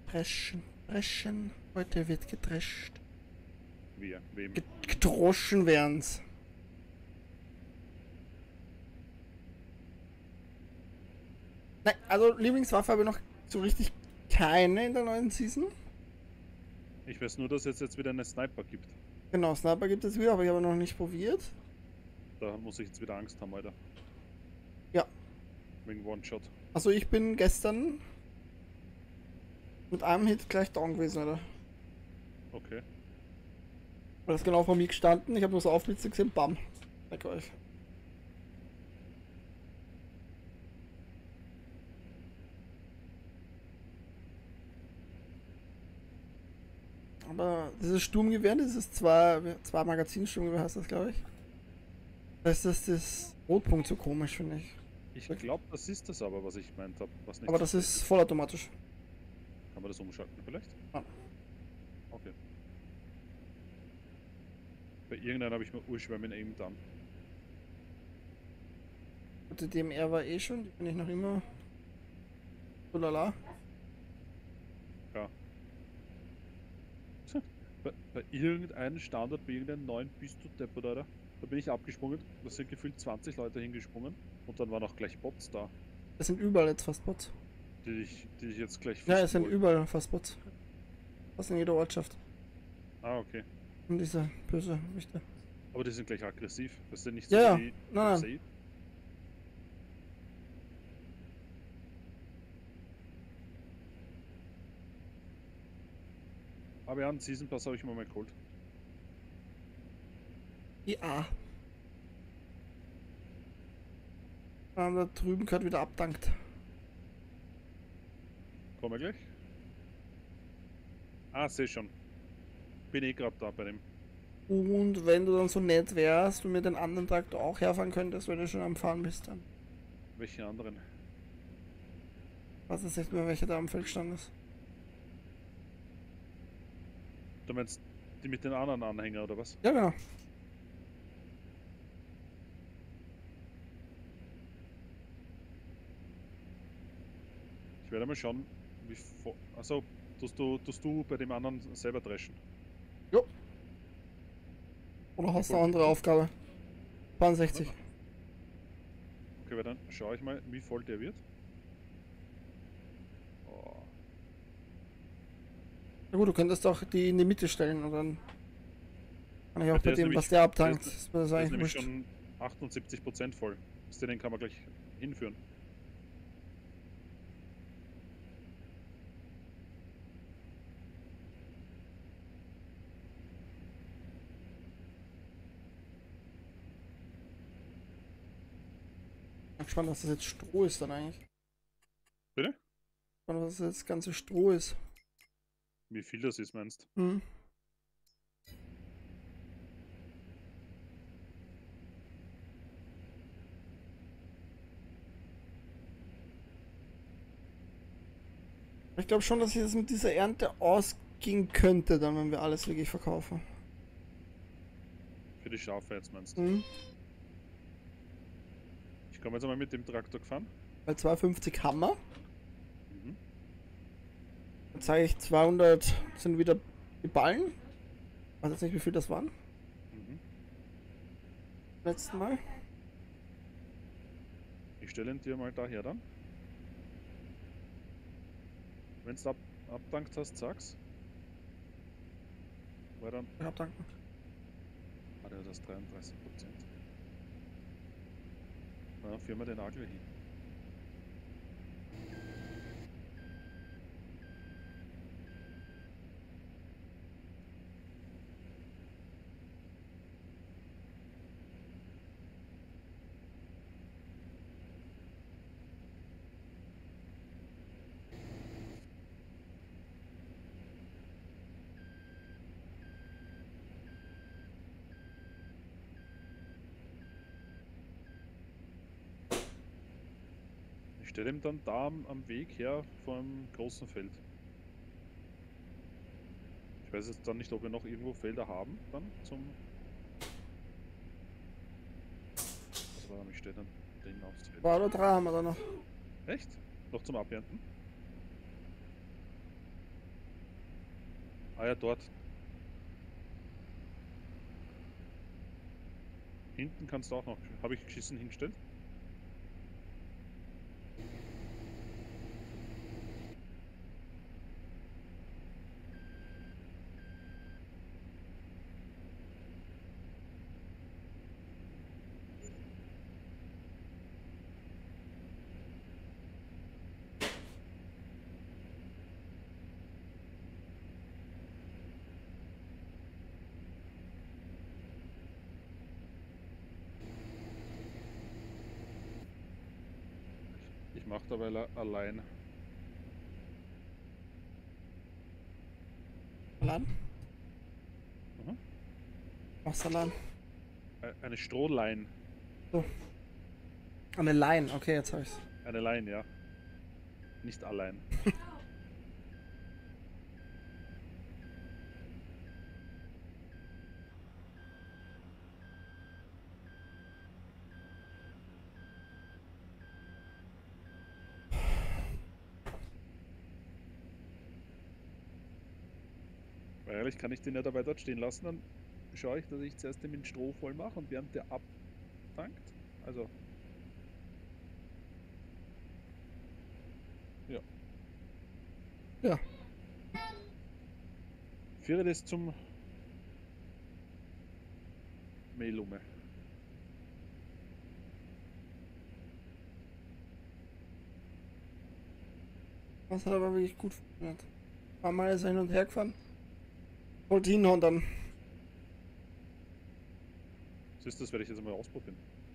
Dreschen. Dreschen. Heute wird gedrescht. Wir, wem? Gedroschen werden's. Nein, also Lieblingswaffe habe ich noch so richtig keine in der neuen Season. Ich weiß nur, dass es jetzt wieder eine Sniper gibt. Genau, Sniper gibt es wieder, aber ich habe noch nicht probiert. Da muss ich jetzt wieder Angst haben, Alter. Ja. Wegen One-Shot. Also ich bin gestern mit einem Hit gleich down gewesen, oder? Okay. Weil das genau vor mir gestanden, ich habe nur so Aufblitze gesehen, bam. Weg euch. Aber dieses Sturmgewehr, dieses zwei Magazin-Sturmgewehr heißt das, glaube ich. Das ist das Rotpunkt so komisch, finde ich. Ich glaube, das ist das aber, was ich meint habe. Aber das ist vollautomatisch. Kann man das umschalten vielleicht? Ja. Okay. Bei irgendeinem habe ich mir urschwer mit Aim dann. Die DMR war eh schon, die bin ich noch immer. So lala. Ja. Bei irgendeinem Standard, bei irgendeinem neuen bist du deppert, Alter. Da bin ich abgesprungen, da sind gefühlt 20 Leute hingesprungen und dann waren auch gleich Bots da, Es sind überall jetzt fast Bots. die ich jetzt gleich Ja, es fisten sind wollte. überall fast Bots. Fast in jeder Ortschaft. Ah, okay. Und diese böse Wichte. Aber die sind gleich aggressiv. Das sind nicht so Ja, ja. wie Nein, FC. Aber ja, einen Season Pass habe ich mir mal geholt. Ja. Da drüben gehört wieder abdankt. Kommen wir gleich? Ah, seh schon. Bin eh gerade da bei dem. Und wenn du dann so nett wärst und mir den anderen Traktor auch herfahren könntest, wenn du schon am Fahren bist, dann. Welche anderen? Was ist echt mehr, welcher da am Feld stand ist. Du meinst die mit den anderen Anhänger oder was? Ja, genau. Ich werde mal schauen, wie vor. Achso, tust du bei dem anderen selber dreschen? Jo. Oder hast du eine andere Aufgabe? 62. Okay, weil dann schaue ich mal, wie voll der wird. Oh. Na gut, du könntest auch die in die Mitte stellen und dann kann ich auch Ja, bei der ist dem, nämlich- was der abtankt. der Ist mir das Der ist eigentlich nämlich wurscht. schon 78% voll. Den kann man gleich hinführen. Ich bin gespannt, was das jetzt Stroh ist dann eigentlich. Bitte? Gespannt, was das jetzt ganze Stroh ist. Wie viel das ist, meinst Hm. Ich glaube schon, dass ich das mit dieser Ernte ausgehen könnte, dann, wenn wir alles wirklich verkaufen. Für die Schafe jetzt meinst Hm. Ich komme jetzt einmal mit dem Traktor gefahren. Bei 250 Hammer. Mhm. Jetzt sage ich 200 sind wieder die Ballen. Ich weiß jetzt nicht, wie viel das waren. Mhm. Letzten Mal. Ich stelle ihn dir mal daher dann. Wenn du abdankt hast, sag's. Weil dann. Ich hab danken. Ah, der hat das 33%. Na, führen wir den Nagel hin. Ich stelle ihn dann da am Weg her vom großen Feld. Ich weiß jetzt dann nicht, ob wir noch irgendwo Felder haben, dann zum. Also warte mal, ich stelle dann den aufs Feld. 2 oder 3 haben wir da noch. Echt? Noch zum Abernten? Ah ja, dort. Hinten kannst du auch noch. Habe ich geschissen hingestellt? Ich mache dabei allein. Salat? Mhm. Mach Salat. Eine Strohlein. So. Eine Line, okay, jetzt habe ich's. Eine Lein, ja. Nicht allein. Weil ehrlich kann ich den ja dabei dort stehen lassen, dann schaue ich, dass ich zuerst den mit Stroh voll mache und während der abtankt. Also. Ja. Ja. Führe das zum Mailume. Das hat aber wirklich gut funktioniert. Ein paar Mal ist er hin und her gefahren. Wollte hinhauen dann. Siehst du, das werde ich jetzt mal ausprobieren.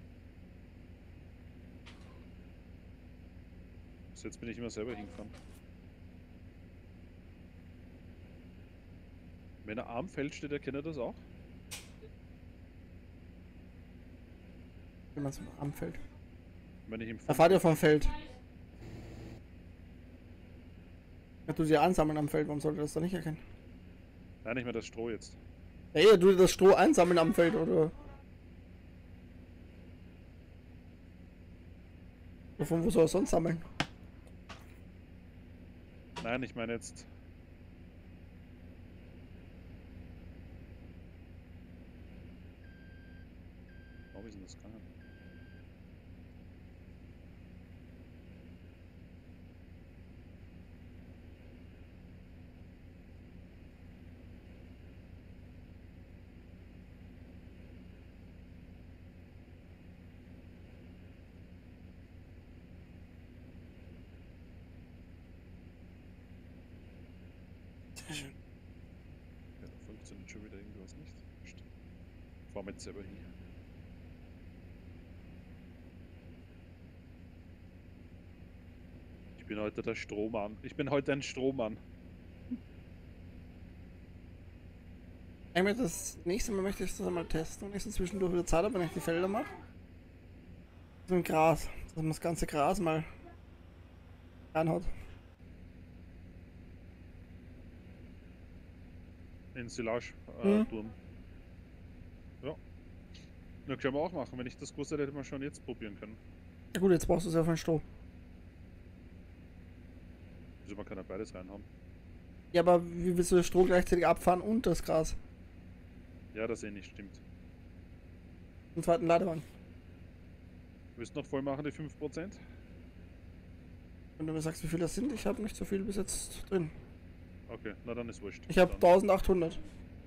Bis jetzt bin ich immer selber hingefahren. Wenn er am Feld steht, erkennt er das auch. Wenn man es am Feld. Wenn ich im Da fahrt ihr vom Feld. Ja, du sie ansammeln am Feld, warum sollte das da nicht erkennen? Nein, nicht mehr das Stroh jetzt. Ja, du das Stroh einsammeln am Feld, oder? Von wo soll er sonst sammeln? Nein, ich meine jetzt. Warum ist denn das gegangen? Sehr schön. Ja, da funktioniert schon wieder irgendwas nicht. Fahr mit selber hin. Ich bin heute der Strohmann. Ich bin heute ein Strohmann. Einmal das nächste Mal möchte ich das einmal testen und ich so zwischendurch wieder Zeit habe, wenn ich die Felder mache. So ein Gras, dass man das ganze Gras mal reinhaut. In Silage Mhm. Turm. Ja. Na, können wir auch machen. Wenn ich das gewusst hätte, hätte man schon jetzt probieren können. Ja gut, jetzt brauchst du es ja auf ein Stroh. Also man kann ja beides reinhauen. Ja, aber wie willst du das Stroh gleichzeitig abfahren und das Gras? Ja, das eh nicht stimmt. Im zweiten Ladewagen. Willst du noch voll machen, die 5%? Wenn du mir sagst, wie viel das sind, ich habe nicht so viel bis jetzt drin. Okay, na dann ist wurscht. Ich habe Dann 1800.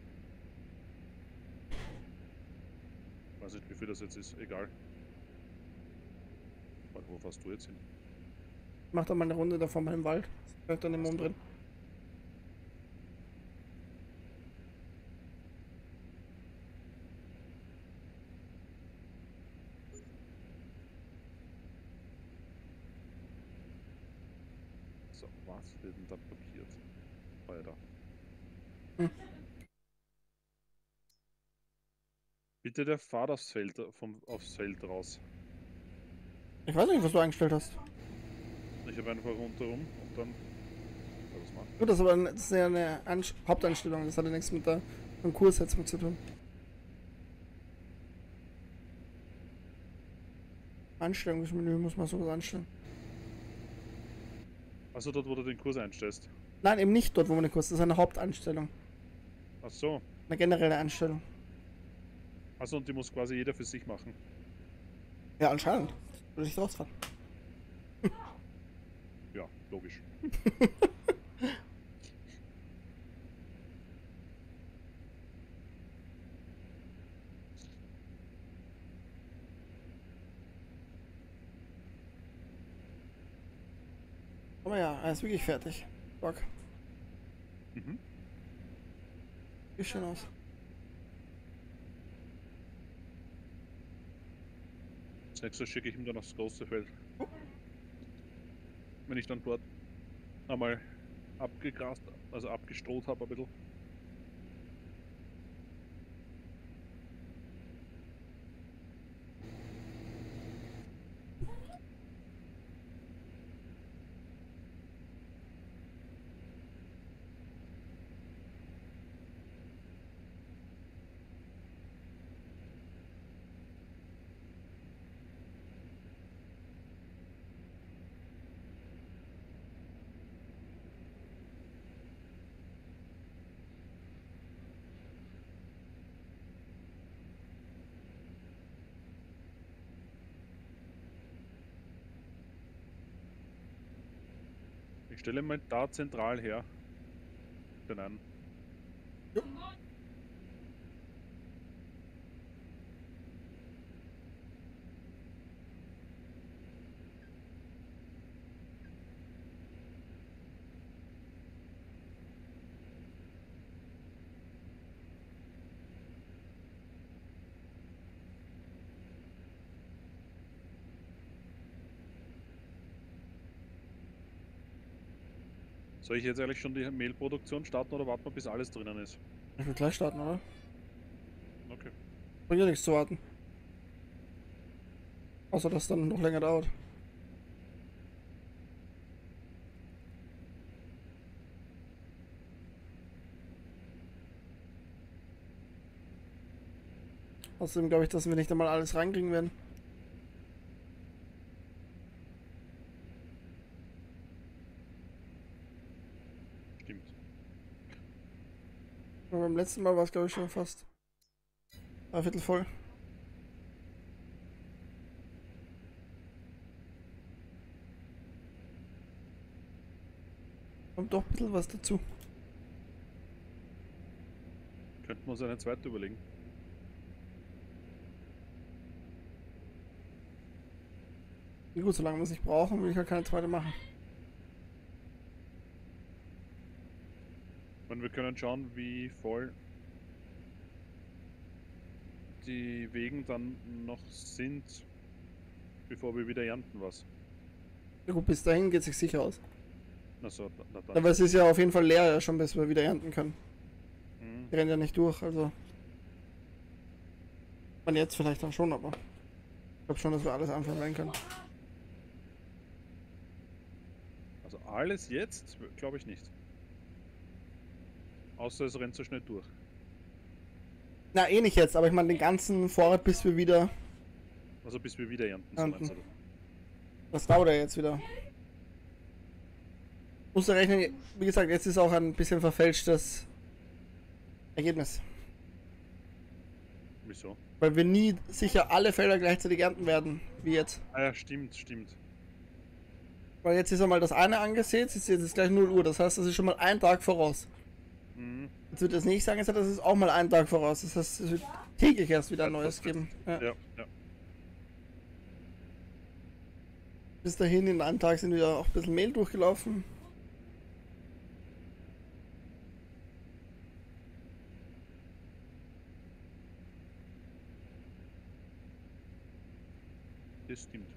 weiß nicht, wie viel das jetzt ist. Egal. Warte, wo fährst du jetzt hin? Ich mach dann mal eine Runde davon mal im Wald. Das bleibt dann im Mond drin. So, was wird denn da blockiert? Weiter. Hm. Bitte der Fahrt aufs Feld, aufs Feld raus. Ich weiß nicht, was du eingestellt hast. Ich habe einfach rundherum und dann. Ja, was machen? Gut, das ist aber das ist ja eine Haupteinstellung. Das hat ja nichts mit der Konkurssetzung zu tun. Einstellungsmenü muss man sowas einstellen. Also dort, wo du den Kurs einstellst. Nein, eben nicht dort, wo man den Kurs. Das ist eine Haupteinstellung. Ach so. Eine generelle Einstellung. Also und die muss quasi jeder für sich machen. Ja, anscheinend. Würde ich rausfahren. Ja, logisch. Aber ja, er ist wirklich fertig. Bock. Mhm. Sieht schön aus. Als nächstes schicke ich ihm dann aufs große Feld. Wenn ich dann dort einmal abgegrast, also abgestroht habe ein bisschen. Ich stelle mal da zentral her. Den einen. Jo. Soll ich jetzt eigentlich schon die Mehlproduktion starten oder warten wir, bis alles drinnen ist? Ich will gleich starten, oder? Okay. Bringt ja nichts zu warten. Außer dass es dann noch länger dauert. Außerdem glaube ich, dass wir nicht einmal alles reinkriegen werden. Stimmt. Aber beim letzten Mal war es, glaube ich, schon fast ein Viertel voll. Kommt doch ein bisschen was dazu. Könnten wir uns eine zweite überlegen. Ja, gut, solange wir es nicht brauchen, will ich halt keine zweite machen. Und wir können schauen, wie voll die Wegen dann noch sind, bevor wir wieder ernten was. Ja gut, bis dahin geht es sich sicher aus. Also, na dann. Aber es ist ja auf jeden Fall leer, ja, schon bis wir wieder ernten können. Mhm. Die rennen ja nicht durch, also. Man jetzt vielleicht dann schon, aber ich glaube schon, dass wir alles anfangen können. Also alles jetzt, glaube ich nicht. Außer es rennt so schnell durch. Na, eh nicht jetzt, aber ich meine den ganzen Vorrat, bis wir wieder. Also bis wir wieder ernten. Ernten. So meinst du Das dauert ja jetzt wieder. Musst du rechnen, wie gesagt, jetzt ist auch ein bisschen verfälschtes Ergebnis. das? Wieso? Weil wir nie sicher alle Felder gleichzeitig ernten werden, wie jetzt. Ah ja, stimmt, stimmt. Weil jetzt ist einmal das eine angesät, jetzt ist gleich 0 Uhr, das heißt, das ist schon mal ein Tag voraus. Mhm. Jetzt wird das nächste angesät, das ist auch mal ein Tag voraus. Das heißt, es wird täglich erst wieder ein neues geben. Ja. Ja, ja. Bis dahin, in einem Tag sind wieder auch ein bisschen Mehl durchgelaufen. Das stimmt.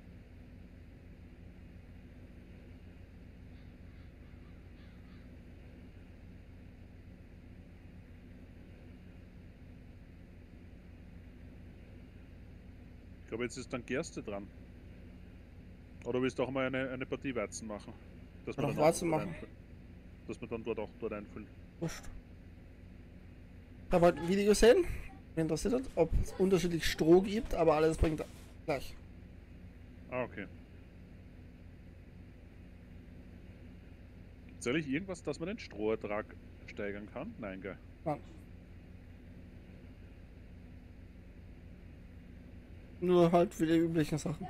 Ich glaube, jetzt ist dann Gerste dran. Oder willst du auch mal eine Partie Weizen machen? Dass Oder wir auch dann Weizen dort machen. dass wir dann dort auch dort einfüllen. Wurscht. Ich habe heute ein Video gesehen, mich interessiert hat, ob es unterschiedlich Stroh gibt, aber alles bringt gleich. Ah, okay. Gibt es eigentlich irgendwas, dass man den Strohertrag steigern kann? Nein, gell? Nein. Nur halt für die üblichen Sachen.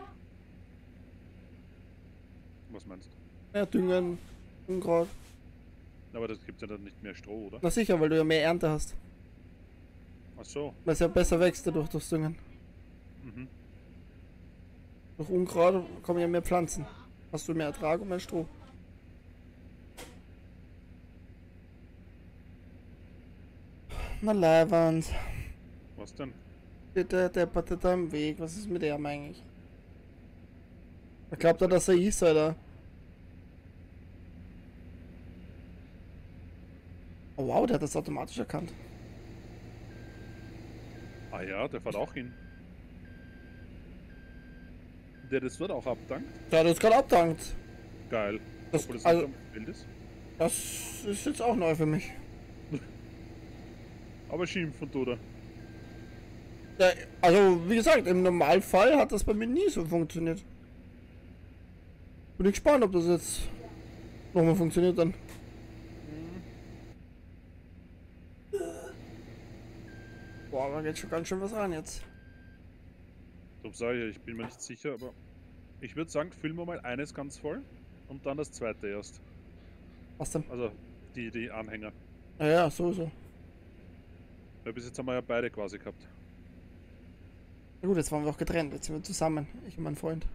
Was meinst du? Ja, Düngen, Unkraut. Aber das gibt ja dann nicht mehr Stroh, oder? Na sicher, weil du ja mehr Ernte hast. Ach so. Weil es ja besser wächst dadurch durchs Düngen. Mhm. Durch Unkraut kommen ja mehr Pflanzen. Hast du mehr Ertrag und mehr Stroh. Na Leiwand. Was denn? Der depperte da im Weg. Was ist mit dem eigentlich? Er glaubt er, dass er ist, Alter. Oh wow, der hat das automatisch erkannt. Ah ja, der fährt auch hin. Der das dort auch abdankt? Der hat jetzt gerade abdankt. Geil. Das, Obwohl das also, nicht am Bild ist. das ist jetzt auch neu für mich. Aber schimpfen tut er. Ja, also, wie gesagt, im Normalfall hat das bei mir nie so funktioniert. Bin ich gespannt, ob das jetzt nochmal funktioniert dann. Boah, da geht schon ganz schön was rein jetzt. Darum sage ich ja, ich bin mir nicht sicher, aber ich würde sagen, füllen wir mal eines ganz voll und dann das zweite erst. Was denn? Also die Anhänger. Ja, ja, sowieso. Weil bis jetzt haben wir ja beide quasi gehabt. Na gut, jetzt waren wir auch getrennt. Jetzt sind wir zusammen. Ich und mein Freund.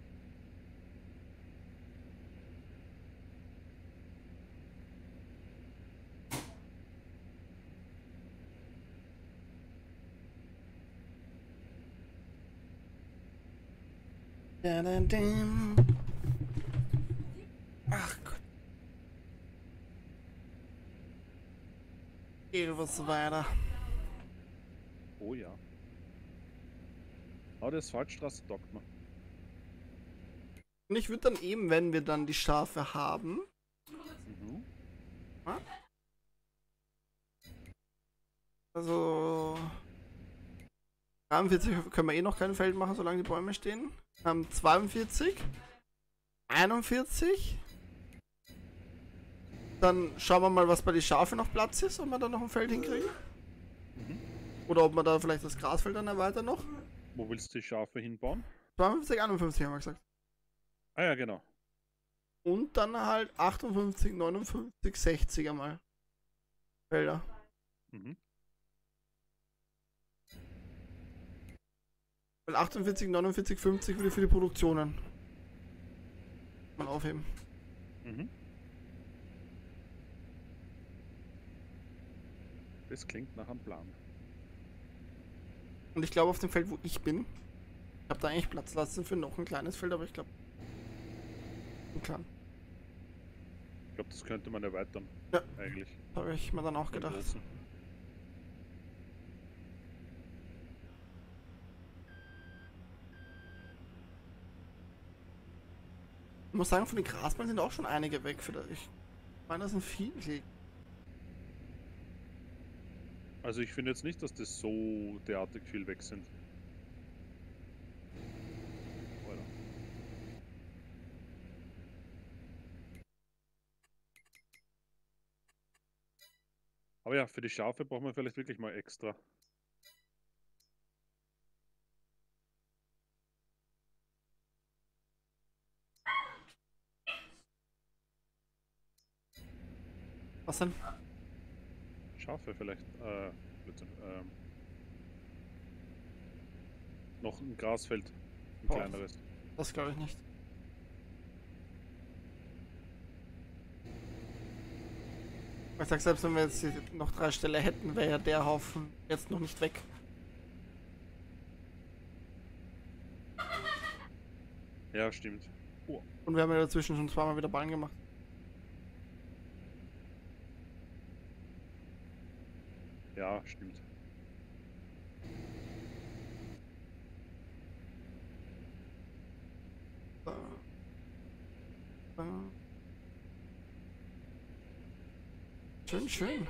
Ach Gott. Geht was weiter. Oh ja. Aber die Asphaltstraße taugt mir. Und ich würde dann eben, wenn wir dann die Schafe haben, Mhm. also 43 können wir eh noch kein Feld machen, solange die Bäume stehen. 42, 41. Dann schauen wir mal, was bei den Schafe noch Platz ist, ob wir da noch ein Feld hinkriegen. Mhm. Oder ob wir da vielleicht das Grasfeld dann erweitern noch. Wo willst du die Schafe hinbauen? 52, 51 haben wir gesagt. Ah ja, genau. Und dann halt 58, 59, 60 einmal. Felder. Mhm. Weil 48, 49, 50 würde für die Produktionen mal aufheben. Mhm. Das klingt nach einem Plan. Und ich glaube, auf dem Feld, wo ich bin, ich habe da eigentlich Platz lassen für noch ein kleines Feld, aber ich glaube, klar, Ich glaube, das könnte man erweitern. Ja. Eigentlich. habe ich mir dann auch gedacht. Großen. Ich muss sagen, von den Grasballen sind auch schon einige weg. Ich meine, das sind viele. Also ich finde jetzt nicht, dass das so derartig viel weg sind. Voilà. Aber ja, für die Schafe brauchen wir vielleicht wirklich mal extra. Was denn? Schafe vielleicht. Blödsinn, noch ein Grasfeld. Ein Oh. kleineres. Das glaube ich nicht. Ich sag, selbst wenn wir jetzt noch 3 Ställe hätten, wäre ja der Haufen jetzt noch nicht weg. Ja, stimmt. Oh. Und wir haben ja dazwischen schon zweimal wieder Ballen gemacht. Ja, stimmt. Schön, schön.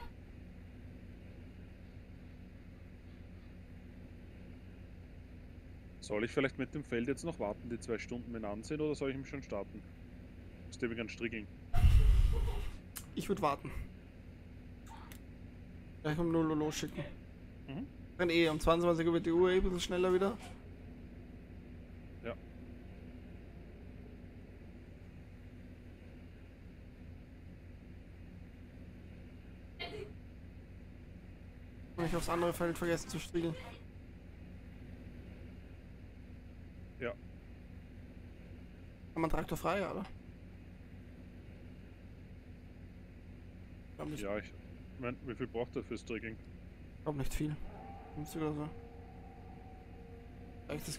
Soll ich vielleicht mit dem Feld jetzt noch warten, die 2 Stunden wenn ansehen, oder soll ich ihn schon starten? Muss der ganz strickeln. Ich würde warten. Gleich um 0 Uhr losschicken. Mhm. Dann eh, um 22 Uhr wird die Uhr ein bisschen schneller wieder. Ja. Und nicht aufs andere Feld vergessen zu striegeln. Ja. Kann man Traktor frei, oder? Ich Ja, ich meine, wie viel braucht er fürs Trigging? glaube nicht viel. 50 oder so. Echt, das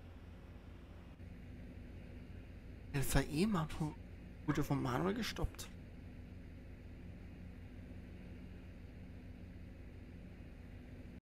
LVE-Mann wurde von Manuel gestoppt.